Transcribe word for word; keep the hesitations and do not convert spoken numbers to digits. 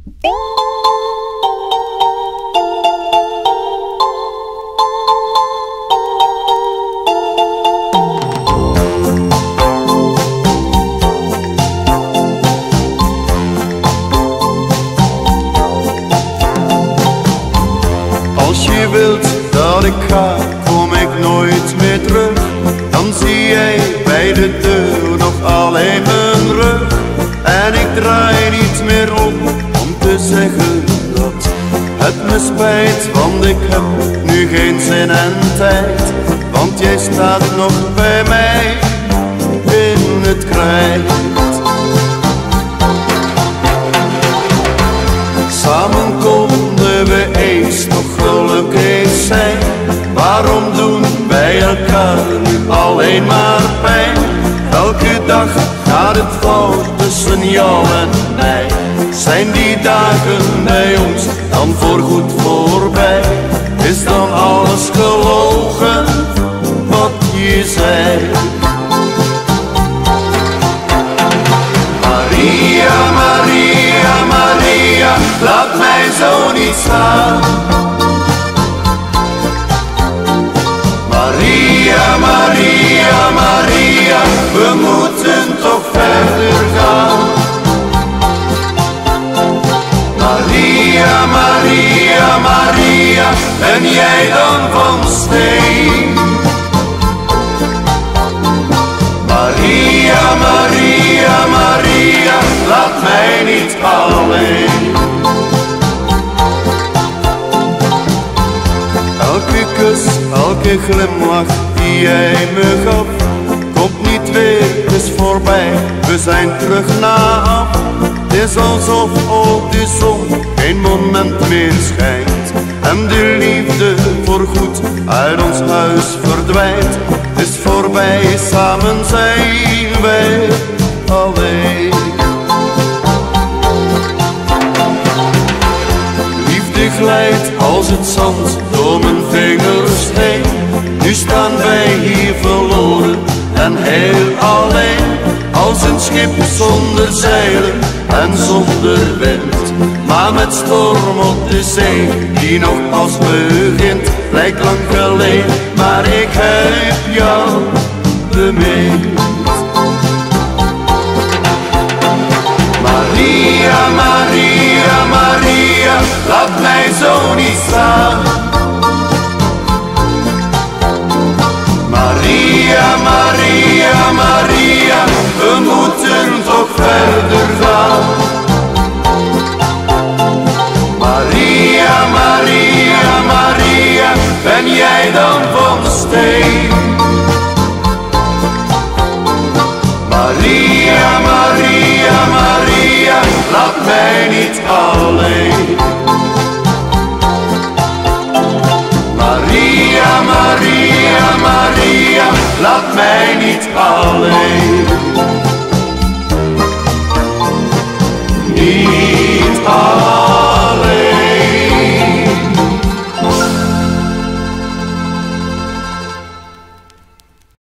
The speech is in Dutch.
Als je wilt dat ik ga, kom ik nooit meer terug. Dan zie jij bij de deur nog alleen mijn rug. En ik draai niet meer om, om te zeggen dat het me spijt. Want ik heb nu geen zin en tijd, want jij staat nog bij mij in het krijt. Samen konden we eens nog gelukkig zijn. Waarom doen wij elkaar nu alleen maar pijn? Elke dag gaat het fout tussen jou en mij. Zijn die dagen bij ons dan voorgoed voorbij? Is dan alles gelogen wat je zei? Maria, Maria, Maria, laat mij zo niet staan. Maria, Maria, Maria, we moeten toch verder gaan. Maria, Maria, Maria, ben jij dan van steen? Maria, Maria, Maria, laat mij niet alleen. Elke kus, elke glimlach die jij me gaf, komt niet weer, het is voorbij, we zijn terug na af. Het is alsof ook de zon geen moment meer schijnt en de liefde voorgoed uit ons huis verdwijnt. Het is voorbij, samen zijn wij alleen. Liefde glijdt als het zand door mijn vingers heen. Nu staan wij hier verloren en heel alleen. Als een schip zonder zeilen en zonder wind, maar met storm op de zee die nog pas begint. Lijkt lang geleden, maar ik heb jou bemind. Maria, Maria, Maria, laat mij zo niet staan. Maria, Maria, Maria, we moeten toch verder gaan. Maria, Maria, Maria, ben jij dan van steen? Maria, Maria, Maria, laat mij niet alleen. Maria, Maria, Maria, laat mij niet alleen.